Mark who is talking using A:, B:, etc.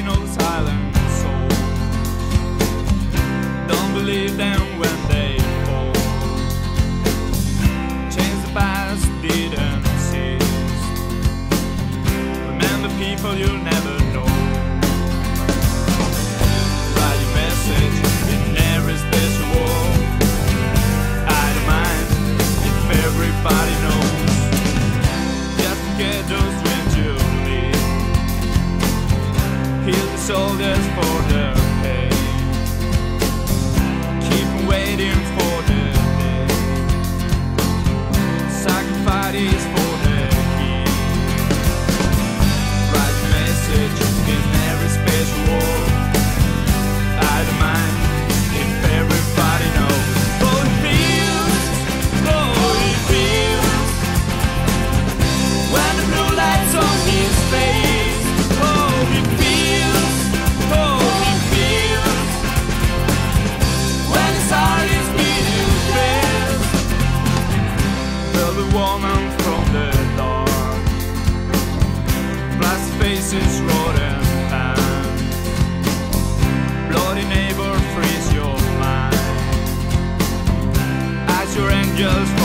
A: everybody knows silent soul. Don't believe them when they fall. Change the past didn't exist. Remember people you'll never know. Write your message in every special war. I don't mind if everybody knows. Just forget those dreams you live. Heal the soldiers for their pain. Keep waiting for the day. Sacrifice for the king. Write a message in every special war. I don't mind if everybody knows. Oh, it feels, when the blue light's on his face. Oh, it feels, when his heart is beating fast. Feel the woman from the dark, plastic faces, rotten hands. Bloody neighbor, freeze your mind as your angels